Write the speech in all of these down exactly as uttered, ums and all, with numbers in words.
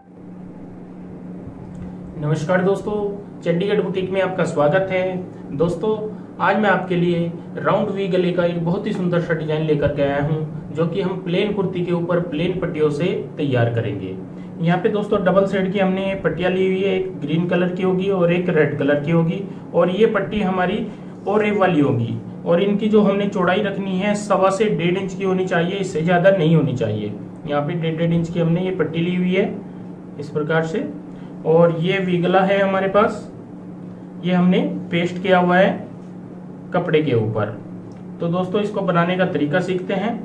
नमस्कार दोस्तों, चंडीगढ़ बुटीक में आपका स्वागत है। दोस्तों, आज मैं आपके लिए राउंड वी गले का एक बहुत ही सुंदर सा डिजाइन लेकर के आया हूं, जो कि हम प्लेन कुर्ती के ऊपर प्लेन पट्टियों से तैयार करेंगे। यहाँ पे दोस्तों डबल साइड की हमने पट्टियां ली हुई है, एक ग्रीन कलर की होगी और एक रेड कलर की होगी, और ये पट्टी हमारी ओरेव वाली होगी। और इनकी जो हमने चौड़ाई रखनी है सवा से डेढ़ इंच की होनी चाहिए, इससे ज्यादा नहीं होनी चाहिए। यहाँ पे डेढ़ डेढ़ इंच की हमने ये पट्टी ली हुई है इस प्रकार से। और ये वी गला है हमारे पास, ये हमने पेस्ट किया हुआ है कपड़े के ऊपर। तो दोस्तों इसको बनाने का तरीका सीखते हैं।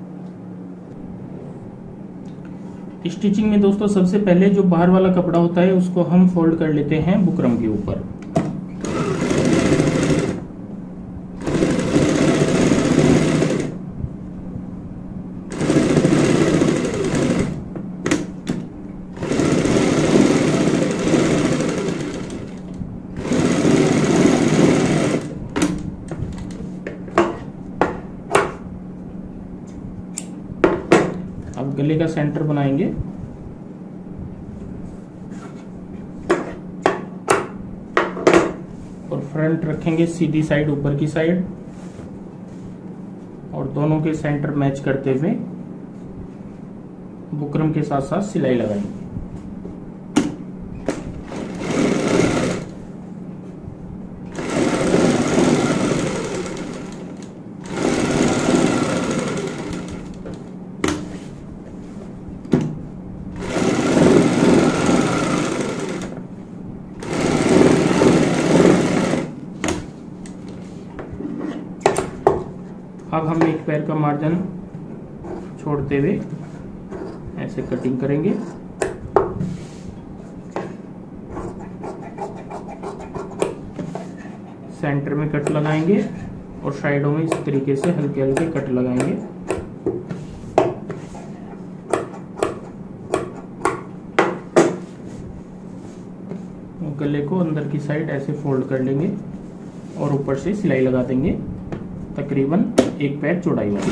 स्टिचिंग में दोस्तों सबसे पहले जो बाहर वाला कपड़ा होता है उसको हम फोल्ड कर लेते हैं बुकरम के ऊपर। अब गले का सेंटर बनाएंगे। और फ्रंट रखेंगे सीधी साइड ऊपर की साइड, और दोनों के सेंटर मैच करते हुए बुकरम के साथ साथ सिलाई लगाएंगे। अब हम एक पैर का मार्जिन छोड़ते हुए ऐसे कटिंग करेंगे। सेंटर में कट लगाएंगे और साइडों में इस तरीके से हल्के हल्के कट लगाएंगे। गले को अंदर की साइड ऐसे फोल्ड कर लेंगे और ऊपर से सिलाई लगा देंगे तकरीबन एक पैर चौड़ाई वाली।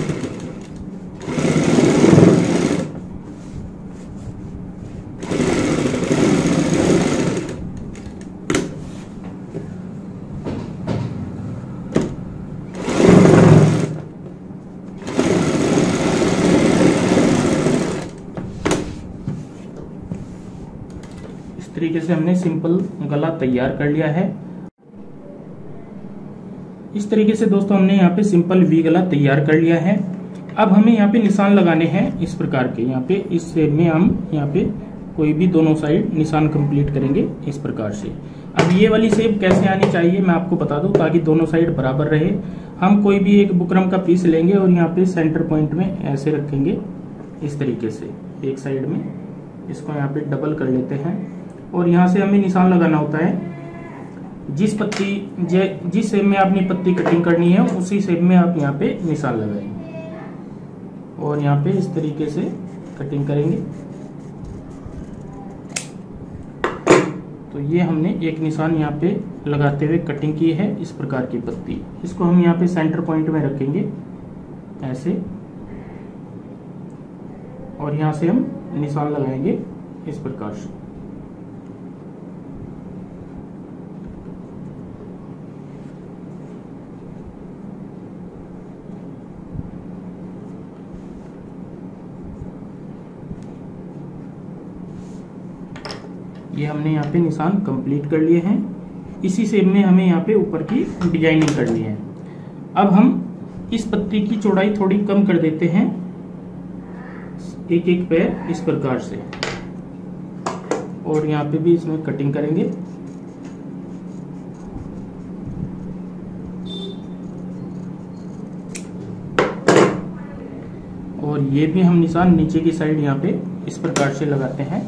इस तरीके से हमने सिंपल गला तैयार कर लिया है। इस तरीके से दोस्तों हमने यहाँ पे सिंपल वी गला तैयार कर लिया है। अब हमें यहाँ पे निशान लगाने हैं इस प्रकार के। यहाँ पे इस शेप में हम यहाँ पे कोई भी दोनों साइड निशान कंप्लीट करेंगे इस प्रकार से। अब ये वाली शेप कैसे आनी चाहिए मैं आपको बता दूं, ताकि दोनों साइड बराबर रहे। हम कोई भी एक बुकरम का पीस लेंगे और यहाँ पे सेंटर पॉइंट में ऐसे रखेंगे इस तरीके से एक साइड में। इसको यहाँ पे डबल कर लेते हैं और यहाँ से हमें निशान लगाना होता है। जिस पत्ती जिस शेप में आपने पत्ती कटिंग करनी है उसी शेप में आप यहाँ पे निशान लगाएंगे और यहाँ पे इस तरीके से कटिंग करेंगे। तो ये हमने एक निशान यहाँ पे लगाते हुए कटिंग की है इस प्रकार की पत्ती। इसको हम यहाँ पे सेंटर पॉइंट में रखेंगे ऐसे, और यहाँ से हम निशान लगाएंगे इस प्रकार से। ये हमने यहाँ पे निशान कंप्लीट कर लिए हैं। इसी शेप में हमें यहाँ पे ऊपर की डिजाइनिंग करनी है। अब हम इस पत्ती की चौड़ाई थोड़ी कम कर देते हैं, एक एक पैर इस प्रकार से, और यहाँ पे भी इसमें कटिंग करेंगे। और ये भी हम निशान नीचे की साइड यहाँ पे इस प्रकार से लगाते हैं।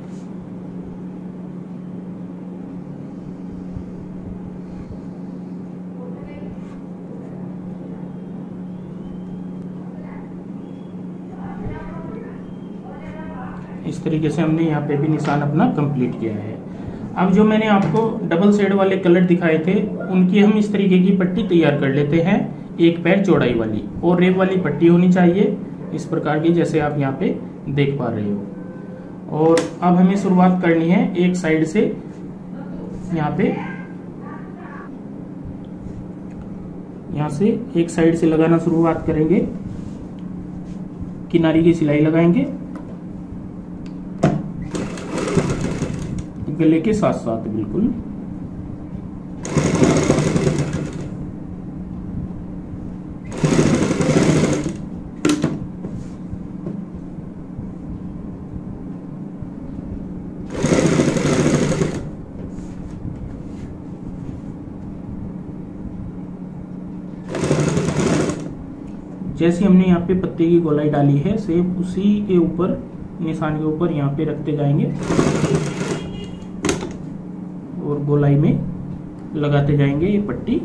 इस तरीके से हमने यहाँ पे भी निशान अपना कंप्लीट किया है। अब जो मैंने आपको डबल शेड वाले कलर दिखाए थे उनकी हम इस तरीके की पट्टी तैयार कर लेते हैं, एक पैर चौड़ाई वाली, और रेब वाली पट्टी होनी चाहिए इस प्रकार की, जैसे आप यहाँ पे देख पा रहे हो। और अब हमें शुरुआत करनी है एक साइड से, यहाँ पे यहाँ से एक साइड से लगाना शुरुआत करेंगे, किनारे की सिलाई लगाएंगे गले के साथ साथ बिल्कुल। जैसे हमने यहाँ पे पत्ते की गोलाई डाली है, सेम उसी के ऊपर, निशान के ऊपर यहाँ पे रखते जाएंगे और गोलाई में लगाते जाएंगे ये पट्टी।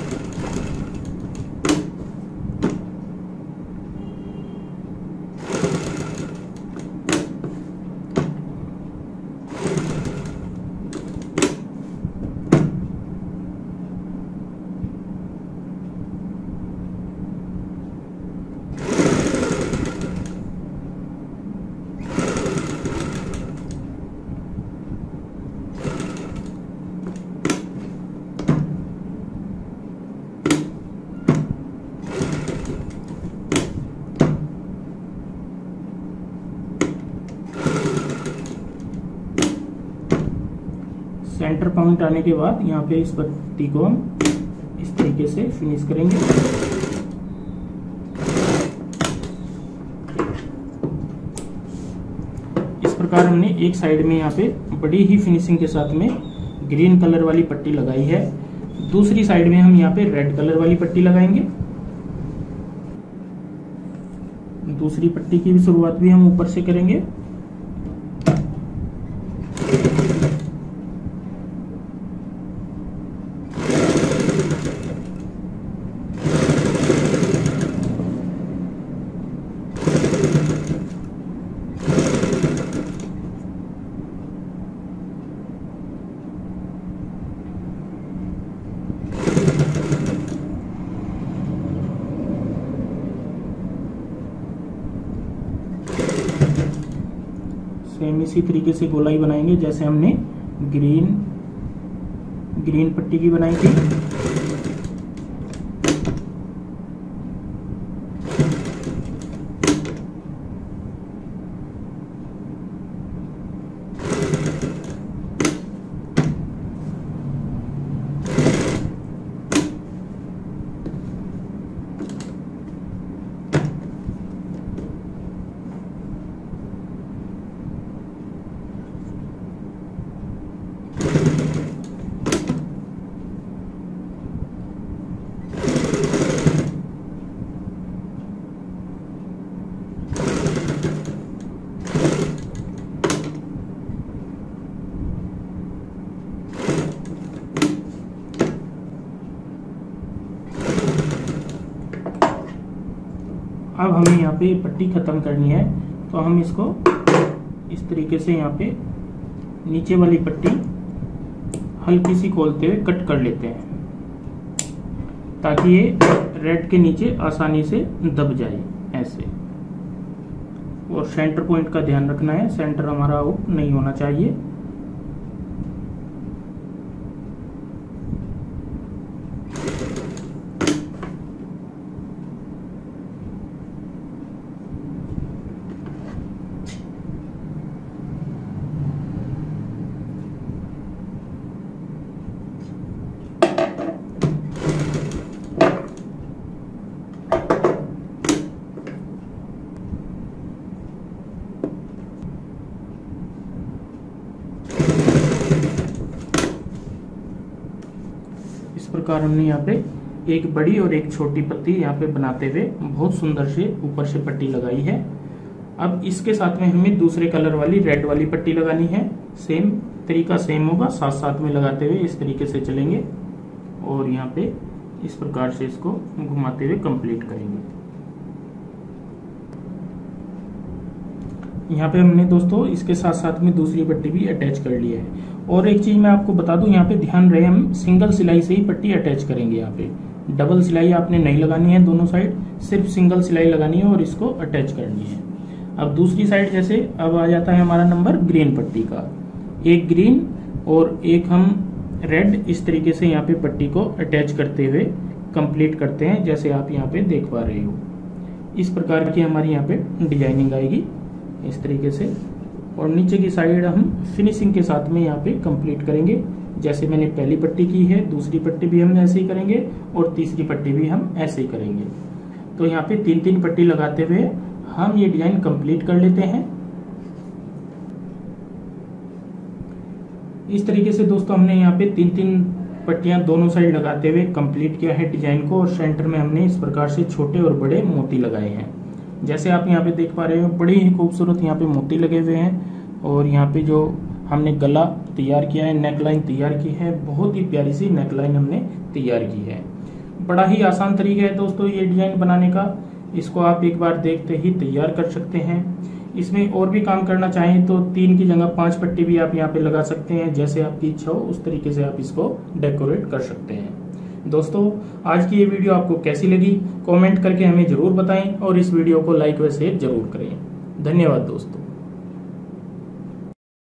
सेंटर पॉइंट आने के बाद यहाँ पे इस पत्ती को हम इस तरीके से फिनिश करेंगे। इस प्रकार हमने एक साइड में यहाँ पे बड़ी ही फिनिशिंग के साथ में ग्रीन कलर वाली पट्टी लगाई है। दूसरी साइड में हम यहाँ पे रेड कलर वाली पट्टी लगाएंगे। दूसरी पट्टी की भी शुरुआत भी हम ऊपर से करेंगे। सेम इसी तरीके से गोलाई बनाएंगे जैसे हमने ग्रीन ग्रीन पट्टी की बनाई थी। अब हमें यहाँ पे पट्टी खत्म करनी है, तो हम इसको इस तरीके से यहाँ पे नीचे वाली पट्टी हल्की सी खोलते हुए कट कर लेते हैं ताकि ये रेड के नीचे आसानी से दब जाए ऐसे। और सेंटर पॉइंट का ध्यान रखना है, सेंटर हमारा आउट नहीं होना चाहिए। इस प्रकार हमने यहाँ पे एक बड़ी और एक छोटी पत्ती यहाँ पे बनाते हुए बहुत सुंदर से ऊपर से पट्टी लगाई है। अब इसके साथ में हमें दूसरे कलर वाली रेड वाली पट्टी लगानी है। सेम तरीका सेम होगा, साथ साथ में लगाते हुए इस तरीके से चलेंगे और यहाँ पे इस प्रकार से इसको घुमाते हुए कंप्लीट करेंगे। यहाँ पे हमने दोस्तों इसके साथ साथ में दूसरी पट्टी भी अटैच कर ली है। और एक चीज मैं आपको बता दूं, यहाँ पे ध्यान रहे हम सिंगल सिलाई से ही पट्टी अटैच करेंगे। यहाँ पे डबल सिलाई आपने नहीं लगानी है दोनों साइड, सिर्फ सिंगल सिलाई लगानी है और इसको अटैच करनी है। अब दूसरी साइड जैसे अब आ जाता है हमारा नंबर ग्रीन पट्टी का, एक ग्रीन और एक हम रेड, इस तरीके से यहाँ पे पट्टी को अटैच करते हुए कंप्लीट करते हैं, जैसे आप यहाँ पे देख पा रहे हो। इस प्रकार की हमारी यहाँ पे डिजाइनिंग आएगी इस तरीके से, और नीचे की साइड हम फिनिशिंग के साथ में यहाँ पे कंप्लीट करेंगे। जैसे मैंने पहली पट्टी की है, दूसरी पट्टी भी हम ऐसे ही करेंगे और तीसरी पट्टी भी हम ऐसे ही करेंगे। तो यहाँ पे तीन तीन पट्टी लगाते हुए हम ये डिजाइन कंप्लीट कर लेते हैं। इस तरीके से दोस्तों हमने यहाँ पे तीन तीन पट्टियां दोनों साइड लगाते हुए कंप्लीट किया है डिजाइन को, और सेंटर में हमने इस प्रकार से छोटे और बड़े मोती लगाए हैं। जैसे आप यहाँ पे देख पा रहे हो, बड़े ही खूबसूरत यहाँ पे मोती लगे हुए हैं। और यहाँ पे जो हमने गला तैयार किया है, नेकलाइन तैयार की है, बहुत ही प्यारी सी नेकलाइन हमने तैयार की है। बड़ा ही आसान तरीका है दोस्तों ये डिजाइन बनाने का, इसको आप एक बार देखते ही तैयार कर सकते हैं। इसमें और भी काम करना चाहें तो तीन की जगह पांच पट्टी भी आप यहाँ पे लगा सकते हैं, जैसे आपकी इच्छा हो उस तरीके से आप इसको डेकोरेट कर सकते हैं। दोस्तों आज की ये वीडियो आपको कैसी लगी कमेंट करके हमें जरूर बताएं, और इस वीडियो को लाइक व शेयर जरूर करें। धन्यवाद दोस्तों।